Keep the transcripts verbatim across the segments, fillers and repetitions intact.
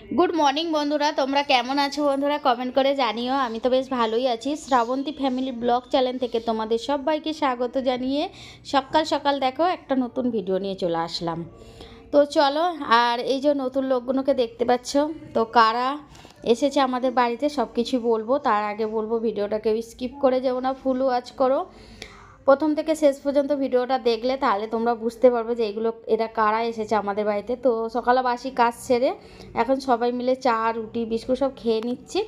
Good morning বন্ধুরা, তোমরা কেমন আছো বন্ধুরা? কমেন্ট করে জানিও। আমি তো বেশ ভালোই আছি। শ্রাবন্তী ফ্যামিলি ব্লগ চ্যানেল থেকে তোমাদের সবাইকে স্বাগত জানিয়ে সকাল সকাল দেখো একটা নতুন ভিডিও নিয়ে চলে আসলাম। তো চলো, আর এই যে নতুন লোকগুলোকে দেখতে পাচ্ছ, তো কারা এসেছে আমাদের বাড়িতে সব কিছু বলবো। তার আগে বলবো ভিডিওটাকে স্কিপ করে যেও না, ফুল ওয়াচ করো। প্রথম থেকে শেষ পর্যন্ত ভিডিওটা দেখলে তাহলে তোমরা বুঝতে পারবে যে এগুলো এরা কারা এসেছে আমাদের বাড়িতে। তো সকালে বাসি কাজ সেরে এখন সবাই মিলে চা রুটি বিস্কুট সব খেয়ে নিচ্ছি।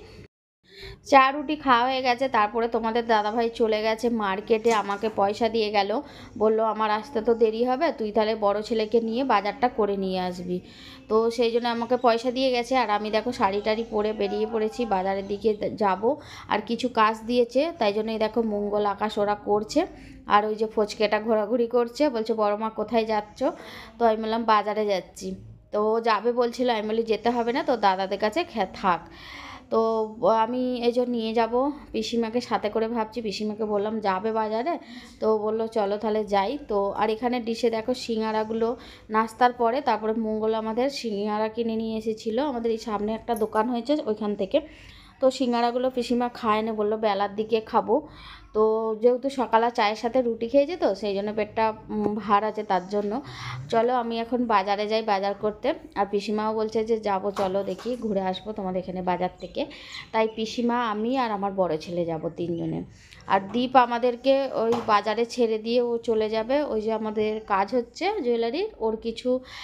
চা রুটি খাওয়া হয়ে গেছে, তারপরে তোমাদের দাদাভাই চলে গেছে মার্কেটে, আমাকে পয়সা দিয়ে গেল, বললো আমার আসতে তো দেরি হবে, তুই তাহলে বড় ছেলেকে নিয়ে বাজারটা করে নিয়ে আসবি। তো সেই জন্য আমাকে পয়সা দিয়ে গেছে, আর আমি দেখো শাড়ি টাড়ি পরে বেরিয়ে পড়েছি বাজারের দিকে যাব। আর কিছু কাজ দিয়েছে, তাই জন্যই দেখো মঙ্গল আকাশ ওরা করছে। আর ওই যে ফচকেটা ঘোরাঘুরি করছে, বলছে বড় মা কোথায় যাচ্ছ? তো আমি বললাম বাজারে যাচ্ছি। তো যাবে বলছিল, আমি বলি যেতে হবে না, তো দাদাদের কাছে থাক। তো আমি এই জন্য নিয়ে যাব পিসিমাকে সাথে করে, ভাবছি পিসিমাকে বললাম যাবে বাজারে, তো বললো চলো তাহলে যাই। তো আর এখানে ডিশে দেখো সিঙ্গারাগুলো নাস্তার পরে, তারপরে মঙ্গল আমাদের সিঙ্গারা কিনে নিয়ে এসেছিলো, আমাদের এই সামনে একটা দোকান হয়েছে ওইখান থেকে। তো সিঙ্গারাগুলো পিসিমা খায় না, বললো বেলার দিকে খাবো। তো যেহেতু সকালে চায়ের সাথে রুটি খেয়েছি, তো সেই জন্য পেটটা ভার আছে তার জন্য। চলো আমি এখন বাজারে যাই বাজার করতে। আর পিসিমাও বলছে যে যাবো, চলো দেখি ঘুরে আসবো তোমাদের এখানে বাজার থেকে। তাই পিসিমা, আমি আর আমার বড় ছেলে যাব তিনজনে। আর দীপ আমাদেরকে ওই বাজারে ছেড়ে দিয়ে ও চলে যাবে, ওই যে আমাদের কাজ হচ্ছে জুয়েলারির, ওর কিছু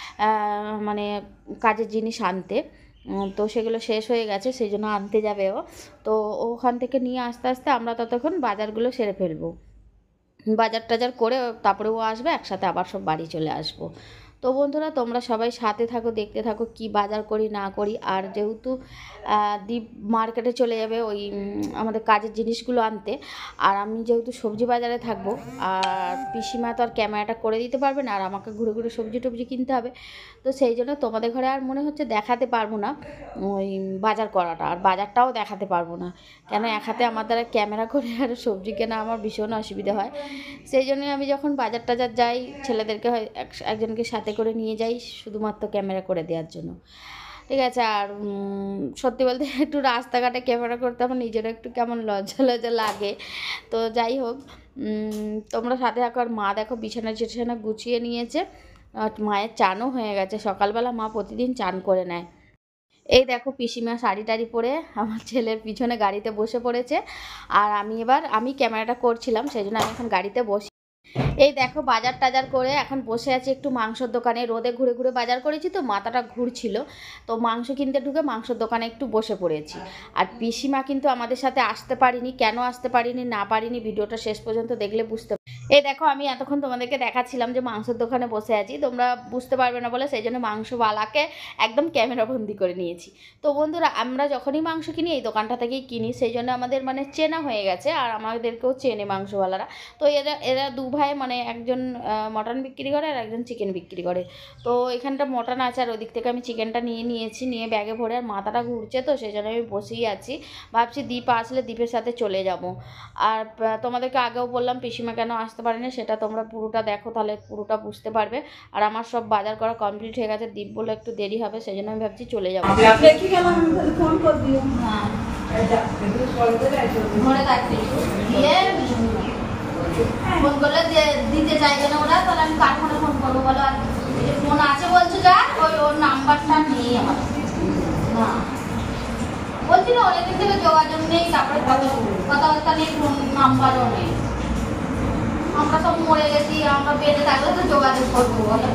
মানে কাজের জিনিস আনতে। তো সেগুলো শেষ হয়ে গেছে, সেই জন্য আনতে যাবে ও। তো ওখান থেকে নিয়ে আস্তে আস্তে আমরা ততক্ষণ বাজারগুলো সেরে ফেলবো, বাজার টাজার করে তারপরে ও আসবে, একসাথে আবার সব বাড়ি চলে আসবো। তো বন্ধুরা তোমরা সবাই সাথে থাকো, দেখতে থাকো কি বাজার করি না করি। আর যেহেতু দীপ মার্কেটে চলে যাবে ওই আমাদের কাজের জিনিসগুলো আনতে, আর আমি যেহেতু সবজি বাজারে থাকবো, আর পিসিমা তো আর ক্যামেরাটা করে দিতে পারবে না, আর আমাকে ঘুরে ঘুরে সবজি টবজি কিনতে হবে। তো সেই জন্য তোমাদের ঘরে আর মনে হচ্ছে দেখাতে পারবো না ওই বাজার করাটা, আর বাজারটাও দেখাতে পারবো না, কেন এক হাতে আমার দ্বারা ক্যামেরা করে আর সবজি কেনা আমার ভীষণ অসুবিধা হয়। সেই জন্যই আমি যখন বাজার টাজার যাই ছেলেদেরকে হয় একজনকে সাথে করে নিয়ে যাই, শুধুমাত্র ক্যামেরা করে দেওয়ার জন্য, ঠিক আছে। আর সত্যি বলতে একটু রাস্তাঘাটে ক্যামেরা করতে আমার নিজেরও একটু কেমন লজ্জা লজ্জা লাগে। তো যাই হোক, তোমরা সাথে থাকো। আর মা দেখো বিছানা টিছানা গুছিয়ে নিয়েছে, মায়ের চানও হয়ে গেছে, সকালবেলা মা প্রতিদিন চান করে নেয়। এই দেখো পিসিমা শাড়ি টাড়ি পরে আমার ছেলের পিছনে গাড়িতে বসে পড়েছে, আর আমি এবার আমি ক্যামেরাটা করছিলাম, সেই জন্য আমি এখন গাড়িতে বসি। এই দেখো বাজার টাজার করে এখন বসে আছি একটু মাংসর দোকানে, রোদে ঘুরে ঘুরে বাজার করেছি তো মাথাটা ঘুরছিল, তো মাংস কিনতে ঢুকে মাংসর দোকানে একটু বসে পড়েছি। আর পিসিমা কিন্তু আমাদের সাথে আসতে পারিনি, কেন আসতে পারিনি না পারিনি ভিডিওটা শেষ পর্যন্ত দেখলে বুঝতে। এই দেখো আমি এতক্ষণ তোমাদেরকে দেখাচ্ছিলাম যে মাংসের দোকানে বসে আছি, তোমরা বুঝতে পারবে না বলে সেই জন্য মাংসওয়ালাকে একদম ক্যামেরা বন্দি করে নিয়েছি। তো বন্ধুরা আমরা যখনই মাংস কিনি এই দোকানটা থেকেই কিনি, সেই জন্য আমাদের মানে চেনা হয়ে গেছে, আর আমাদেরকেও চেনে মাংসওয়ালারা। তো এরা এরা দু ভাই মানে একজন মটন বিক্রি করে আর একজন চিকেন বিক্রি করে। তো এখানটা মটন আছে, আর ওদিক থেকে আমি চিকেনটা নিয়ে নিয়েছি, নিয়ে ব্যাগে ভরে, আর মাথাটা ঘুরছে তো সেই জন্য আমি বসেই আছি, ভাবছি দীপ আসলে দীপের সাথে চলে যাব। আর তোমাদেরকে আগেও বললাম পিসিমা কেন আসতে পারেনি, সেটা তোমরা পুরোটা দেখো তাহলে পুরোটা বুঝতে পারবে। আর আমার সব বাজার করা কমপ্লিট হয়ে গেছে, দীপ বলে একটু দেরি হবে, সেই জন্য আমি ভাবছি চলে যাবো। ফোন করলে দিতে চাইবে না ওরা, তাহলে আমি কার ফোনে ফোন করবো বলো? আর ফোন আছে বলছো যা, ওই ওর নাম্বারটা নেই আমার, না বলছি না অনেকদিন থেকে যোগাযোগ নেই, তারপরে কথাবার্তা নেই, ফোন নাম্বারও নেই। আমরা সব মরে গেছি, আমরা বেঁচে থাকলে তো যোগাযোগ করবো বলো।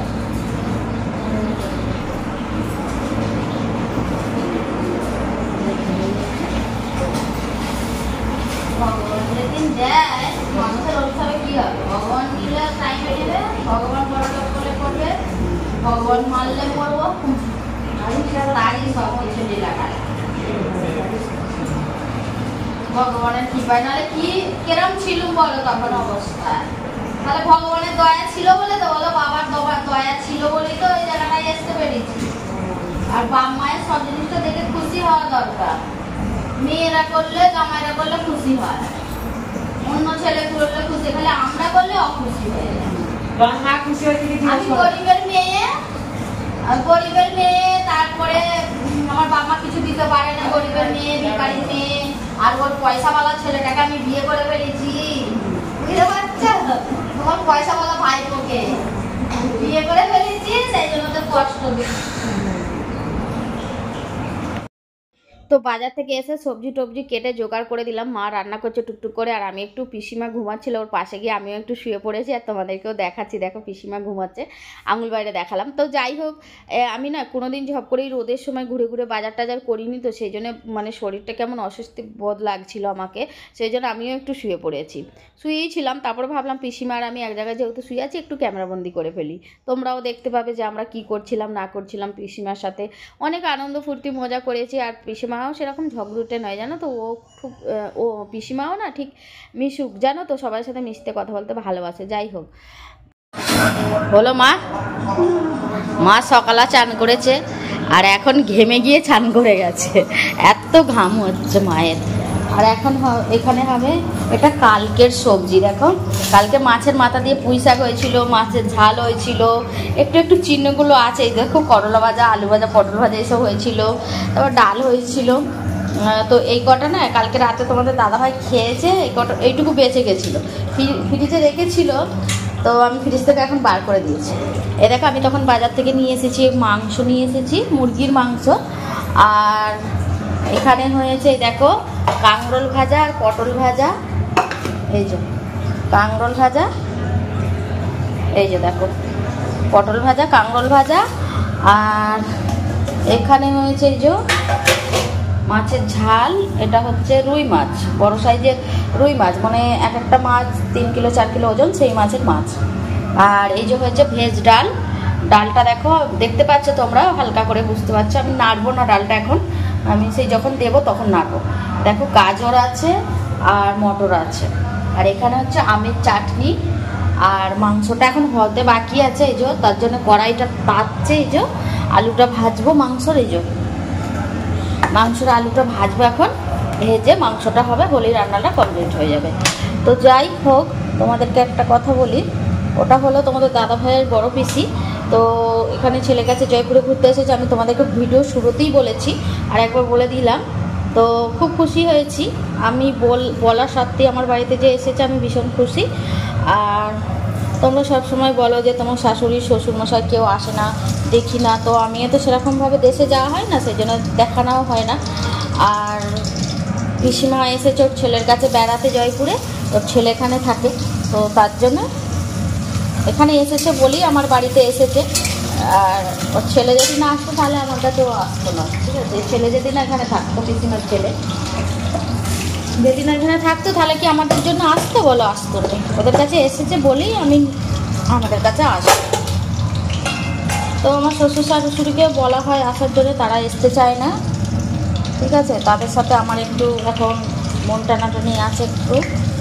ভগবান যেদিন দেয় মানুষের অনুসারে কি হবে, ভগবান দিলে টাইম হয়ে যাবে, ভগবান বড়লোক করলে করবে, ভগবান মারলে মরবো, তারই সব কিছু লীলাখালা। ভগবানের কৃপায়, নাহলে কি কেরম ছিল বলো তখন অবস্থা? তাহলে ভগবানের দয়া ছিল বলে তো বলো, বাবার দয়া ছিল বলেই তো ওই জায়গাটায় আসতে পেরেছি। আর বাপ মায়ের সব জিনিসটা দেখে খুশি হওয়া দরকার, মেয়েরা করলে জামাইরা করলে খুশি হয়, অন্য ছেলে করলে খুশি, খালি আমরা করলে অখুশি হয়ে যায়। আমি গরিবের মেয়ে, গরিবের মেয়ে, তারপরে আমার পয়সাওয়ালা ছেলেটাকে আমি বিয়ে করে ফেলেছি, বুঝতে পারছো? তোমার পয়সাওয়ালা ভাইপোকে বিয়ে করে ফেলেছি, সেই জন্য তো কষ্ট দিচ্ছি। তো বাজার থেকে এসে সবজি টবজি কেটে জোগাড় করে দিলাম, মা রান্না করছে টুকটুক করে, আর আমি একটু পিসিমা ঘুমাচ্ছিল ওর পাশে গিয়ে আমিও একটু শুয়ে পড়েছি, আর তোমাদেরকেও দেখাচ্ছি, দেখো পিসিমা ঘুমাচ্ছে, আঙুল বাইরে দেখালাম। তো যাই হোক, আমি না কোনোদিন ঝপ করেই রোদের সময় ঘুরে ঘুরে বাজার টাজার করিনি, তো সেই জন্য মানে শরীরটা কেমন অস্বস্তি বোধ লাগছিল আমাকে, সেই জন্য আমিও একটু শুয়ে পড়েছি, শুয়েই ছিলাম। তারপরে ভাবলাম পিসিমা আর আমি এক জায়গায় যেহেতু শুয়ে আছি একটু ক্যামেরাবন্দি করে ফেলি, তোমরাও দেখতে পাবে যে আমরা কি করছিলাম না করছিলাম। পিসিমার সাথে অনেক আনন্দ ফুর্তি মজা করেছি, আর পিসিমা সেরকম ঝগড়ুটে নয় জানো তো, ও খুব ও পিসিমাও না ঠিক মিশুক জানো তো, সবার সাথে মিশতে কথা বলতে ভালোবাসে। যাই হোক, বলো মা। মা সকালে চান করেছে আর এখন ঘেমে গিয়ে চান করে গেছে, এত ঘাম হচ্ছে মায়ের। আর এখন এখানে হবে এটা কালকের সবজি, দেখো কালকে মাছের মাথা দিয়ে পুঁই শাক হয়েছিল, মাছের ঝাল হয়েছিল, একটু একটু চিহ্নগুলো আছে, দেখো করলা ভাজা, আলু ভাজা, পটল ভাজা এসব হয়েছিল, তারপর ডাল হয়েছিল। তো এই কটা না কালকে রাতে তোমাদের দাদাভাই খেয়েছে, এই কটা এইটুকু বেঁচে গেছিলো, ফ্রিজে রেখেছিল, তো আমি ফ্রিজ থেকে এখন বার করে দিয়েছি। এ দেখো আমি তখন বাজার থেকে নিয়ে এসেছি মাংস, নিয়ে এসেছি মুরগির মাংস, আর এখানে হয়েছে দেখো কাঁকরোল ভাজা আর পটল ভাজা, এই যে কাঁকরোল ভাজা, এই যে দেখো পটল ভাজা, কাঁকরোল ভাজা, আর এখানে হয়েছে এই যে মাছের ঝাল, এটা হচ্ছে রুই মাছ, বড় সাইজের রুই মাছ, মানে এক একটা মাছ তিন কিলো চার কিলো ওজন, সেই মাছের মাছ। আর এই যে হয়েছে ভেজ ডাল, ডালটা দেখো দেখতে পাচ্ছ তোমরা, হালকা করে বুঝতে পারছো, আমি নাড়বো না ডালটা এখন, আমি সেই যখন দেবো তখন নাড়বো। দেখো গাজর আছে আর মটর আছে, আর এখানে হচ্ছে আমের চাটনি, আর মাংসটা এখন হতে বাকি আছে, এই যে তার জন্য কড়াইটা তাচ্ছে, এই যে আলুটা ভাজবো মাংসর, এই যে মাংসের আলুটা ভাজবো এখন, ভেজে মাংসটা হবে, হলেই রান্নাটা কমপ্লিট হয়ে যাবে। তো যাই হোক, তোমাদেরকে একটা কথা বলি, ওটা হলো তোমাদের দাদা ভাইয়ের বড় পিসি, তো এখানে ছেলে কাছে জয়পুরে ঘুরতে এসেছে, আমি তোমাদেরকে ভিডিও শুরুতেই বলেছি আর একবার বলে দিলাম। তো খুব খুশি হয়েছি আমি, বল বলার সত্ত্বেই আমার বাড়িতে যে এসেছে আমি ভীষণ খুশি। আর তোমরা সব সময় বলো যে তোমার শাশুড়ি শ্বশুরমশাই কেউ আসে না, দেখি না, তো আমিও তো সেরকমভাবে দেশে যাওয়া হয় না, সেই জন্য দেখানোও হয় না। আর পিসিমা এসেছে ওর ছেলের কাছে বেড়াতে জয়পুরে, ওর ছেলে এখানে থাকে, তো তার জন্য এখানে এসেছে বলেই আমার বাড়িতে এসেছে। আর ওর ছেলে যদি না আসতো তাহলে আমার কাছেও আসতো না, ঠিক আছে? ছেলে যদি না এখানে থাকতো, পিসিমার ছেলে যদি না এখানে থাকতো তাহলে কি আমাদের জন্য আসতো বলো? আসতো না। ওদের কাছে এসেছে বলেই আমি আমাদের কাছে আসবো। তো আমার শ্বশুর শাশুড়িকে বলা হয় আসার জন্য, তারা আসতে চায় না, ঠিক আছে? তাদের সাথে আমার একটু এখন মন টানাটানি আছে একটু,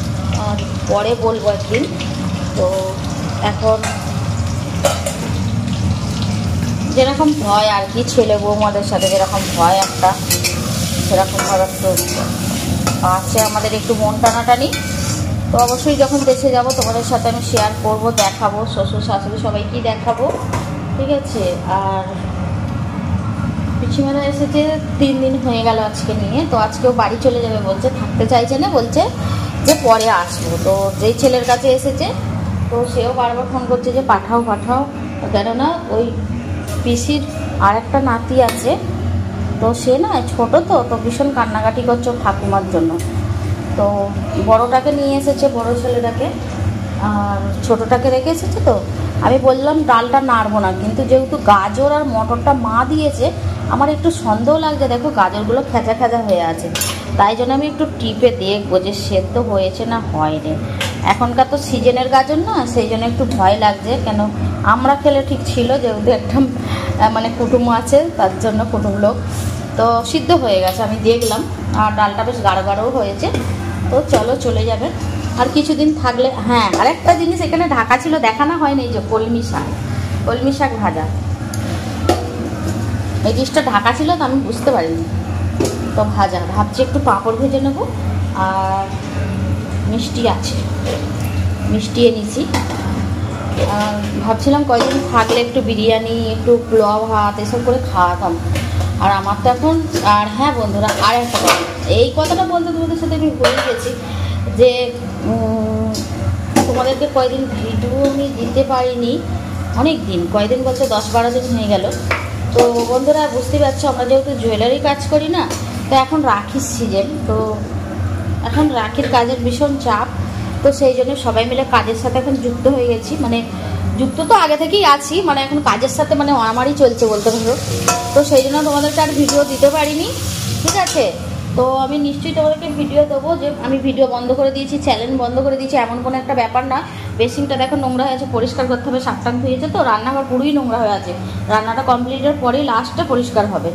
পরে বলবো একদিন। তো এখন যেরকম ভয় আর কি, ছেলে বৌমাদের সাথে যেরকম ভয় একটা, সেরকমভাবে একটু আছে আমাদের একটু মন টানাটানি। তো অবশ্যই যখন দেশে যাব তোমাদের সাথে আমি শেয়ার করব, দেখাবো, শ্বশুর শাশুড়ি সবাইকেই দেখাবো, ঠিক আছে? আর পিসিমারা এসেছে তিন দিন হয়ে গেল আজকে নিয়ে, তো আজকেও বাড়ি চলে যাবে বলছে, থাকতে চাইছে না, বলছে যে পরে আসবো। তো যেই ছেলের কাছে এসেছে তো সেও বারবার ফোন করছে যে পাঠাও পাঠাও, কেননা ওই পিসির আর একটা নাতি আছে, তো সে না ছোটো, তো তো ভীষণ কান্নাকাটি করছে ঠাকুমার জন্য। তো বড়োটাকে নিয়ে এসেছে, বড়ো ছেলেটাকে, আর ছোটোটাকে রেখে এসেছে। তো আমি বললাম ডালটা নাড়বো না, কিন্তু যেহেতু গাজর আর মটরটা মা দিয়েছে, আমার একটু সন্দেহ লাগছে, দেখো গাজরগুলো খেঁচা খেঁচা হয়ে আছে, তাই জন্য আমি একটু টিপে দেখবো যে সেদ্ধ হয়েছে না হয়নি। এখনকার তো সিজনের গাজর না, সেই জন্য একটু ভয় লাগছে, কেন আমরা খেলে ঠিক ছিল, যেহেতু একটা মানে কুটুম আছে তার জন্য, কুটুম লোক, তো সিদ্ধ হয়ে গেছে আমি দেখলাম, আর ডালটা বেশ গাঢ় গাঢ়ও হয়েছে। তো চলো চলে যাবে আর কিছুদিন থাকলে। হ্যাঁ, আরেকটা জিনিস এখানে ঢাকা ছিল, দেখানো হয়নি, এই যে কলমি শাক, কলমি শাক ভাজা, এই জিনিসটা ঢাকা ছিল তো আমি বুঝতে পারিনি, তো ভাজা ভাবছি একটু পাঁপড় ভেজে নেবো, আর মিষ্টি আছে, মিষ্টি এনেছি। ভাবছিলাম কয়েকদিন থাকলে একটু বিরিয়ানি, একটু পোলাও ভাত এসব করে খাওয়াতাম, আর আমার তো এখন আর হ্যাঁ বন্ধুরা আর একটা কথা, এই কথাটা বলতে তোমাদের সাথে আমি ভুলে গেছি যে তোমাদেরকে কয়দিন ভিডিও আমি দিতে পারিনি, অনেক দিন, কয়দিন বলছে দশ বারো দিন হয়ে গেল। তো বন্ধুরা বুঝতে পারছো আমরা যেহেতু জুয়েলারি কাজ করি না, তো এখন রাখির সিজন, তো এখন রাখির কাজের ভীষণ চাপ, তো সেই জন্য সবাই মিলে কাজের সাথে এখন যুক্ত হয়ে গেছি। মানে যুক্ত তো আগে থেকেই আছি, মানে এখন কাজের সাথে মানে আমারই চলছে বলতে পারো। তো সেই জন্য তোমাদেরকে আর ভিডিও দিতে পারিনি, ঠিক আছে। তো আমি নিশ্চয়ই তোমাদেরকে ভিডিও দেবো, যে আমি ভিডিও বন্ধ করে দিয়েছি, চ্যানেল বন্ধ করে দিয়েছি এমন কোনো একটা ব্যাপার না। বেসিনটা দেখো নোংরা হয়ে আছে, পরিষ্কার করতে হবে, সাবটান হয়েছে, তো রান্নাঘর পুরোই নোংরা হয়ে আছে। রান্নাটা কমপ্লিটের পরেই লাস্টে পরিষ্কার হবে।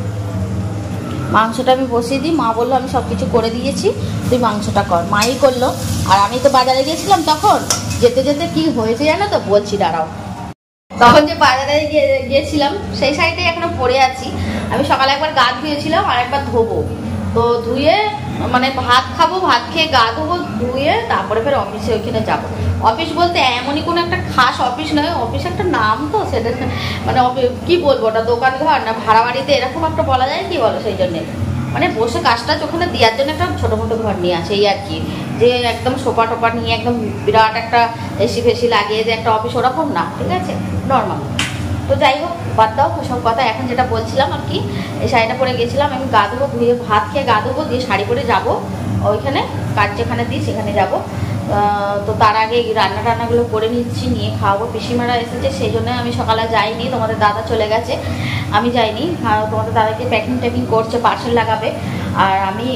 মাংসটা আমি বসিয়ে দিই, মা বললো আমি সব কিছু করে দিয়েছি, তুই মাংসটা কর। মাই করলো, আর আমি তো বাজারে গিয়েছিলাম, তখন যেতে যেতে কি হয়েছে জানো তো, বলছি দাঁড়াও। তখন যে বাজারে গিয়েছিলাম সেই সাইডে এখনো পড়ে আছি। আমি সকালে একবার গা ধুয়েছিলাম আর একবার ধোবো, তো ধুয়ে মানে ভাত খাবো, ভাত খেয়ে গা ধোবো, ধুয়ে তারপরে ফের অফিসে ওইখানে যাবো। অফিস বলতে এমনই কোনো একটা খাস অফিস নয়, অফিস একটা নাম, তো সেটা মানে কি বলবো, ওটা দোকান ঘর না ভাড়া বাড়িতে এরকম একটা বলা যায় কি বলো, সেই জন্যে মানে বসে কাজটা ওখানে দেওয়ার জন্য একটা ছোটো মোটো ঘর নিয়ে আসে, এই আর কি। যে একদম সোফা টোপা নিয়ে একদম বিরাট একটা এসি ফেসি লাগিয়ে যে একটা অফিস, ওরকম না, ঠিক আছে, নর্মাল। তো যাই হোক, বাদ দাও সব কথা। এখন যেটা বলছিলাম আর কি, এই শাড়িটা পরে গেছিলাম, আমি গা ধোবো, ধুয়ে ভাত খেয়ে গা ধোবো, দিয়ে শাড়ি পরে যাবো ওইখানে কাজ যেখানে দিই সেখানে যাব। তো তার আগে রান্না টান্নাগুলো করে নিচ্ছি, নিয়ে খাওয়াবো। পিসিমারা এসেছে সেই জন্য আমি সকালে যাইনি, তোমাদের দাদা চলে গেছে, আমি যাইনি। তোমাদের দাদাকে প্যাকিং ট্যাকিং করছে, পার্সেল লাগাবে। আর আমি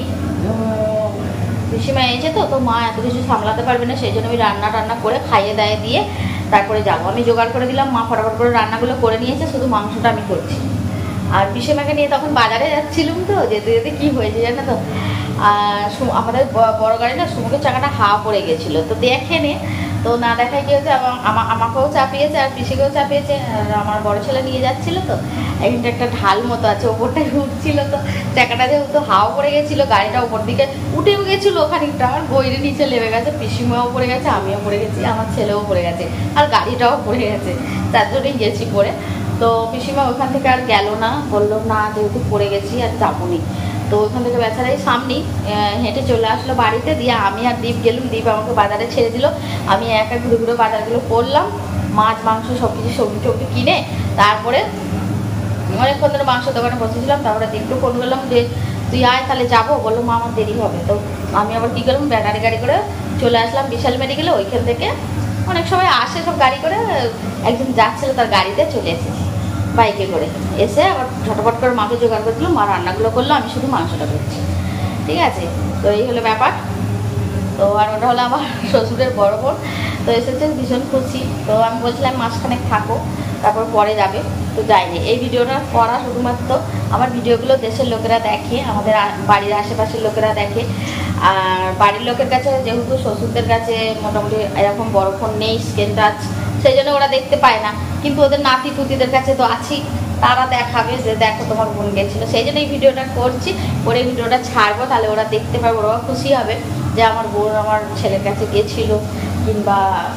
পিসিমা এসেছে, তো তো মা এত কিছু সামলাতে পারবে না, সেই জন্য আমি রান্না টান্না করে খাইয়ে দাইয়ে দিয়ে তারপরে যাবো। আমি জোগাড় করে দিলাম, মা ফটাফট করে রান্নাগুলো করে নিয়েছে, শুধু মাংসটা আমি করছি। আর পিসিমাকে নিয়ে তখন বাজারে যাচ্ছিলাম, তো যেতে যেতে কী হয়েছে জানো তো, আর আমাদের বড় গাড়ি না সুমুখের চাকাটা হাওয়া পড়ে গেছিলো, তো দেখে নে, তো না দেখায় কি হয়েছে, আমাকেও চাপিয়েছে আর পিসিকেও চাপিয়েছে। আর আমার বড় ছেলে নিয়ে যাচ্ছিলো, তো এখানটা একটা ঢাল মতো আছে, ওপরটায় উঠছিল, তো চাকাটা যেহেতু হাওয়া পড়ে গেছিলো, গাড়িটা ওপর দিকে উঠেও গেছিলো খানিকটা, আর বইরে নিচে লেবে গেছে, পিসিমাও পড়ে গেছে, আমিও পড়ে গেছি, আমার ছেলেও পড়ে গেছে, আর গাড়িটাও পড়ে গেছে, তার জন্যই গেছি পড়ে। তো পিসিমা ওখান থেকে আর গেল না, বললো না যেহেতু পড়ে গেছি আর যাবো নি। তো ওখান থেকে বেচারাই সামনেই হেঁটে চলে আসলো বাড়িতে, দিয়ে আমি আর দীপ গেলুম, দীপ আমাকে বাজারে ছেড়ে দিল, আমি একা ঘুরে ঘুরে বাজারগুলো করলাম, মাছ মাংস সব কিছু সবজি টবজি কিনে। তারপরে অনেকক্ষণ ধরে মাংস দোকানে বসেছিলাম, তারপরে দীপকে ফোন করলাম যে তুই আয় তাহলে যাবো, বললো মা আমার দেরি হবে। তো আমি আবার কী করলাম, ব্যাটারি গাড়ি করে চলে আসলাম বিশাল মেডিকেলে। ওইখান থেকে অনেক সময় আসে সব গাড়ি করে, একজন যাচ্ছিলো তার গাড়িতে চলে এসেছি বাইকে করে, এসে আবার ঝটপট করে মাকে জোগাড় করে দিলাম, মা রান্নাগুলো করলো, আমি শুধু মাংসটা করছি, ঠিক আছে। তো এই হলো ব্যাপার। তো আর ওটা হলো আমার শ্বশুরের বড় বোন, তো এসেছে, ভীষণ খুশি। তো আমি বলছিলাম মাসখানেক থাকো, তারপর পরে যাবে, তো যাইনি। এই ভিডিওটা করা শুধুমাত্র আমার ভিডিওগুলো দেশের লোকেরা দেখে, আমাদের বাড়ির আশেপাশের লোকেরা দেখে। আর বাড়ির লোকের কাছে যেহেতু শ্বশুরদের কাছে মোটামুটি এরকম বড় ফোন নেই, স্ক্রিন টাচ, সেই জন্য ওরা দেখতে পায় না, কিন্তু ওদের নাতি পুতিদের কাছে তো আছি, তারা দেখাবে যে দেখো তোমার বোন গেছিলো, সেই জন্য এই ভিডিওটা করছি, করে ভিডিওটা ছাড়বো, তাহলে ওরা দেখতে পারবে, ওরা খুশি হবে যে আমার বোন আমার ছেলের কাছে গেছিলো, কিংবা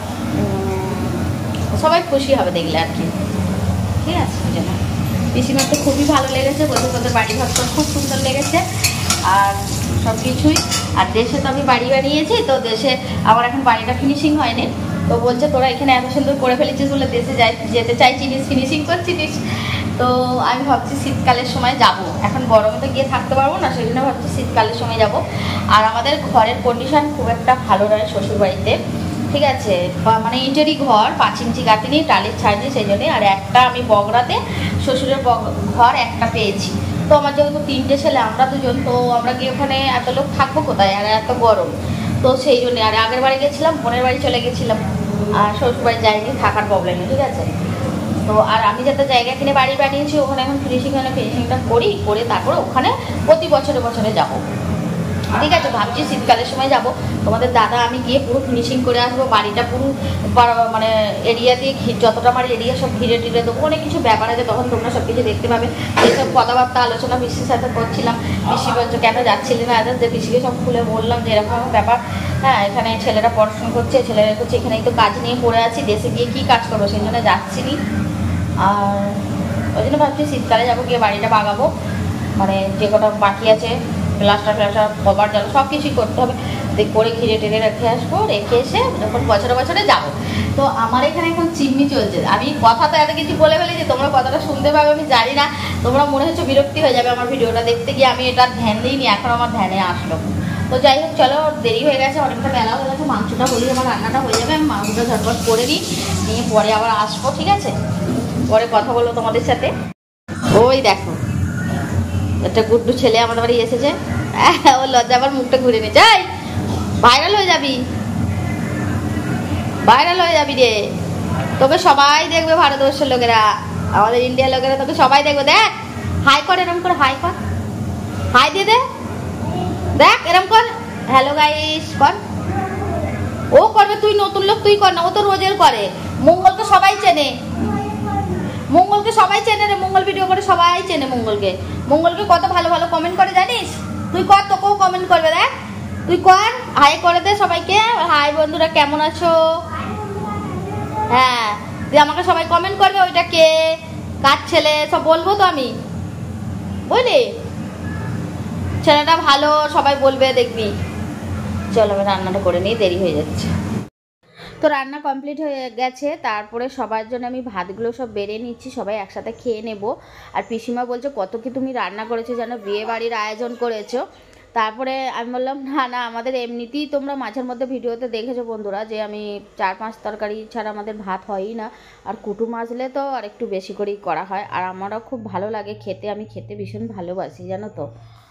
সবাই খুশি হবে দেখলে আর কি, ঠিক আছে। ওই জন্য পিসিমার তো খুবই ভালো লেগেছে, বলতে তোদের বাড়ি ঘরটা খুব সুন্দর লেগেছে আর সব কিছুই। আর দেশে তো আমি বাড়ি বানিয়েছি, তো দেশে আমার এখন বাড়িটা ফিনিশিং হয়নি, তো বলছে তোরা এখানে এত সুন্দর করে ফেলেছিস বলে দেশে যাই যেতে চাইছিস, ফিনিশিং করছিস। তো আমি ভাবছি শীতকালের সময় যাব, এখন গরমে তো গিয়ে থাকতে পারবো না, সেই জন্য ভাবছি শীতকালের সময় যাব। আর আমাদের ঘরের কন্ডিশন খুব একটা ভালো নয় শ্বশুরবাড়িতে, ঠিক আছে, মানে ইটেরই ঘর, পাঁচ ইঞ্চি গাঁথনি, টালির ছাড়নি, সেই জন্যে। আর একটা আমি বগরাতে শ্বশুরের ঘর একটা পেয়েছি, তো আমার যেহেতু তিনটে ছেলে, আমরা দুজন, তো আমরা গিয়ে ওখানে এত লোক থাকবো কোথায়, আর এত গরম, তো সেই জন্যে। আর আগের বাড়ি গেছিলাম, বোনের বাড়ি চলে গেছিলাম, আর শ্বশুরবাড়ি যাইনি, থাকার প্রবলেম নেই, ঠিক আছে। তো আর আমি যাতে জায়গা কিনে বাড়ি বানিয়েছি, ওখানে এখন ফিনিশিং হলে ফিনিশিংটা করি, করে তারপরে ওখানে প্রতি বছরে বছরে যাব, ঠিক আছে। ভাবছি শীতকালের সময় যাব, তোমাদের দাদা আমি গিয়ে পুরো ফিনিশিং করে আসবো, বাড়িটা পুরো মানে এরিয়া দিয়ে যতটা আমার এরিয়া সব ঘিরে টিরে দেবো, অনেক কিছু ব্যাপার আছে, তখন তোমরা সব কিছু দেখতে পাবে। এইসব কথাবার্তা আলোচনা পিসির সাথে করছিলাম, পিসি বলছো কেন যাচ্ছিলি না, যে পিসিকে সব খুলে বললাম যে এরকম ব্যাপার, হ্যাঁ এখানে ছেলেরা পড়াশোনা করছে, ছেলেরা করছে, এখানেই তো কাজ নিয়ে পড়ে আছি, দেশে গিয়ে কী কাজ করবো, সেই জন্য যাচ্ছি নি। আর ওই জন্য ভাবছি শীতকালে যাবো, গিয়ে বাড়িটা বাগাবো, মানে যে কটা বাকি আছে প্লাস্টার প্লাস্টার কভার জল সব কিছুই করতে হবে, করে ঘিরে টেনে রেখে আসবো, রেখে এসে যখন বছরে বছরে যাবো। তো আমার এখানে এখন চিমনি চলছে, আমি কথা তো এত কিছু বলে ফেলেছি, তোমরা কথাটা শুনতে পাবে আমি জানি না, তোমরা মনে হচ্ছে বিরক্তি হয়ে যাবে আমার ভিডিওটা দেখতে গিয়ে, আমি এটা ধ্যান দিইনি, এখন আমার ধ্যানে আসলো। তো যাই হোক চলো, দেরি হয়ে গেছে, অনেকটা বেলা হয়ে গেছে, মাংসটা হলেই আমার রান্নাটা হয়ে যাবে, আমি মাংসটা ঝটপট করে নিই, নিয়ে পরে আবার আসবো, ঠিক আছে? পরে কথা বলবো তোমাদের সাথে। ওই দেখো একটা গুড্ডু ছেলে আমাদের বাড়ি এসেছে, ও লজ্জা আবার মুখটা ঘুরে নিয়ে যাই, ভাইরাল হয়ে যাবি, ভাইরাল হয়ে যাবি রে, তোকে সবাই দেখবে, ভারতবর্ষের লোকেরা, আমাদের ইন্ডিয়ার লোকেরা তোকে সবাই দেখবে। দেখ হাই কর, এরম করে হাই কর, হাই দিয়ে দে, দেখ এরম কর, হ্যালো গাইস কর, ও করবে, তুই নতুন লোক তুই কর না, ও তো রোজের করে। মঙ্গলকে সবাই চেনে, মঙ্গলকে সবাই চেনে রে, মঙ্গল ভিডিও করে সবাই চেনে মঙ্গলকে, মঙ্গলকে কত ভালো ভালো কমেন্ট করে জানিস, তুই কর, তোকেও কমেন্ট করবে, দেখ তুই কর, হাই করে দে সবাইকে, হাই বন্ধুরা কেমন আছো, হ্যাঁ দিয়ে আমাকে সবাই কমেন্ট করবে, ওইটা কে, কার ছেলে, সব বলবো তো আমি, বুঝলি ছেলেটা ভালো সবাই বলবে, দেখবি। চলো আমি রান্নাটা করে নিই, দেরি হয়ে যাচ্ছে। তো রান্না কমপ্লিট হয়ে গেছে, তারপরে সবার জন্য আমি ভাতগুলো সব বেড়ে নিচ্ছি, সবাই একসাথে খেয়ে নেব। আর পিসিমা বলছে কত কি তুমি রান্না করেছো জানো, বিয়ে বাড়ির আয়োজন করেছো। তারপরে আমি বললাম না না, আমাদের এমনিতেই তোমরা মাঝের মধ্যে ভিডিওতে দেখেছো বন্ধুরা, যে আমি চার পাঁচ তরকারি ছাড়া আমাদের ভাত হয়ই না, আর কুটুম আসলে তো আর একটু বেশি করেই করা হয়, আর আমারও খুব ভালো লাগে খেতে, আমি খেতে ভীষণ ভালোবাসি জানো তো।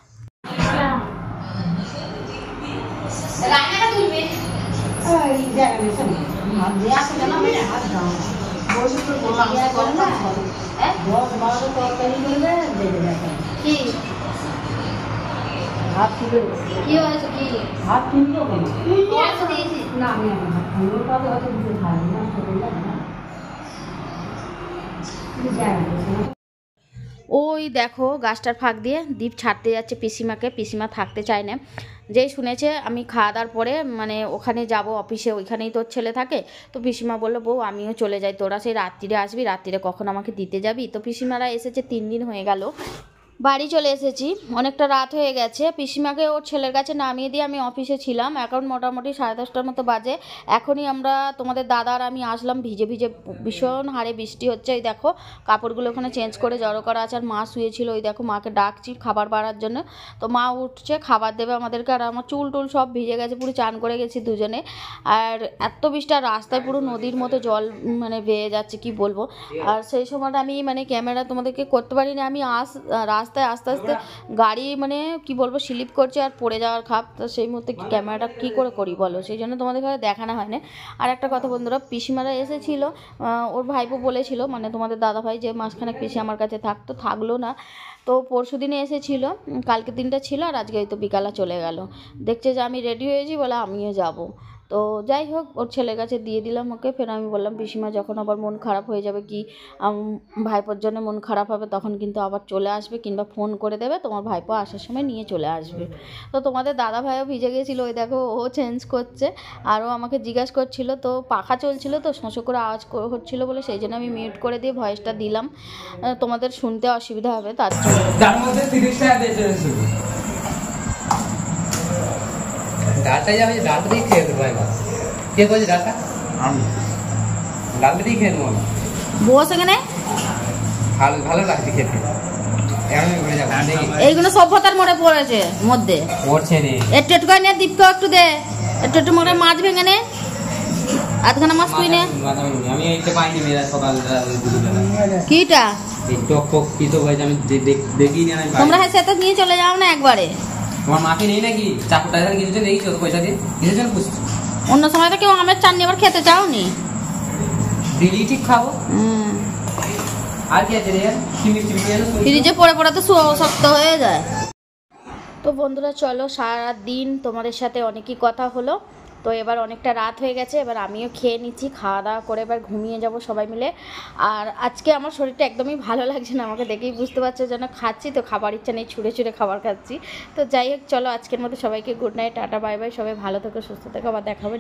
হাত তুলে কি হয়েছে, কি হাত তুললো কেন দিয়েছি না, আমি হাত তুললো তবে হয়তো দিতে পারি না, চলে যাবে না। ওই দেখো গাছটার ফাঁক দিয়ে দীপ ছাড়তে যাচ্ছে পিসিমাকে, পিসিমা থাকতে চায় না, যেই শুনেছে আমি খাওয়া দাওয়ার পরে মানে ওখানে যাব অফিসে, ওইখানেই তোর ছেলে থাকে, তো পিসিমা বললো বউ আমিও চলে যাই, তোরা সেই রাত্রিরে আসবি, রাত্রিরে কখন আমাকে দিতে যাবি। তো পিসিমারা এসেছে তিন দিন হয়ে গেল, বাড়ি চলে এসেছি, অনেকটা রাত হয়ে গেছে, পিসিমাকে ওর ছেলের কাছে নামিয়ে দিয়ে আমি অফিসে ছিলাম, এখন মোটামুটি সাড়ে দশটার মতো বাজে, এখনই আমরা তোমাদের দাদার আমি আসলাম, ভিজে ভিজে ভীষণ হারে বৃষ্টি হচ্ছে, ওই দেখো কাপড়গুলো ওখানে চেঞ্জ করে জড়ো করা আছে, আর মা শুয়েছিল, ওই দেখো মাকে ডাকছি খাবার বাড়ার জন্য, তো মা উঠছে খাবার দেবে আমাদেরকে, আর আমার চুল টুল সব ভিজে গেছে, পুরো চান করে গেছি দুজনে, আর এত বৃষ্টি, আর রাস্তায় পুরো নদীর মতো জল মানে বেয়ে যাচ্ছে কি বলবো, আর সেই সময়টা আমি মানে ক্যামেরা তোমাদেরকে করতে পারিনি, আমি আস রাস্তায় আস্তে আস্তে গাড়ি মানে কি বলবো স্লিপ করছে আর পড়ে যাওয়ার খাপ, তো সেই মুহূর্তে ক্যামেরাটা কী করে করি বলো, সেই জন্য তোমাদের ঘরে দেখানো হয় না। আর একটা কথা বন্ধুরা, পিসিমারা এসেছিলো, ওর ভাইপো বলেছিল মানে তোমাদের দাদা ভাই যে মাসখানেক পিসি আমার কাছে থাকতো, থাকলো না, তো পরশু দিনে এসেছিলো, কালকে দিনটা ছিল, আর আজকে হয়তো বিকালে চলে গেল, দেখছে যে আমি রেডি হয়েছি বলে আমিও যাব, তো যাই হোক ওর ছেলের কাছে দিয়ে দিলাম ওকে, ফের আমি বললাম পিসিমা যখন আবার মন খারাপ হয়ে যাবে, কি ভাইপোর জন্য মন খারাপ হবে, তখন কিন্তু আবার চলে আসবে, কিংবা ফোন করে দেবে, তোমার ভাইপো আসার সময় নিয়ে চলে আসবে। তো তোমাদের দাদা ভাইও ভিজে গিয়েছিলো, ওই দেখো ও চেঞ্জ করছে, আরও আমাকে জিজ্ঞাসা করছিল, তো পাখা চলছিল তো শোঁশো করে আওয়াজ হচ্ছিলো বলে সেই জন্য আমি মিউট করে দিয়ে ভয়েসটা দিলাম, তোমাদের শুনতে অসুবিধা হবে তার জন্য। ডালটা যাবে, ডালটা দিয়ে খেয়ে দেবো একবার, কে বলছে ডালটা, আমি ডালটা দিয়ে খেয়ে নেবো, বস এখানে ভালো ভালো লাগছে খেতে, এইগুলো সভ্যতার মোড়ে পড়েছে মধ্যে পড়ছে নে, একটু একটু করে নিয়ে দীপকে একটু দে, একটু একটু মোড়ে মাছ ভেঙে নে, আধখানা মাছ তুই নে, আমি এইটা পাইনি মেয়েরা সকালটা কিটা এই টক টক কি তো হয়েছে আমি দেখি না, তোমরা হ্যাঁ সেটা নিয়ে চলে যাও না একবারে, তোমার মাকে নেই নাকি চাকুটা কিছুতে দেখি তোর পয়সা দিয়ে কিছু জন বুঝছি, অন্য সময় তো কেউ আমের চাটনি আবার খেতে চাও নি, দিলি ঠিক খাবো, হুম আর কি আছে রে কি মিষ্টি মিষ্টি ফ্রিজে পড়ে পড়ে তো শক্ত হয়ে যায়। তো বন্ধুরা চলো, সারা দিন তোমাদের সাথে অনেকই কথা হলো, তো এবার অনেকটা রাত হয়ে গেছে, এবার আমিও খেয়ে নিচ্ছি, খাওয়া দাওয়া করে এবার ঘুমিয়ে যাব সবাই মিলে। আর আজকে আমার শরীরটা একদমই ভালো লাগছে না, আমাকে দেখেই বুঝতে পারছো যেন খাচ্ছি তো খাবার ইচ্ছা নেই, ছুঁড়ে ছুঁড়ে খাবার খাচ্ছি। তো যাই হোক চলো, আজকের মতো সবাইকে good night, tata bye bye, সবাই ভালো থেকো সুস্থ থেকো, আবার দেখা হবে।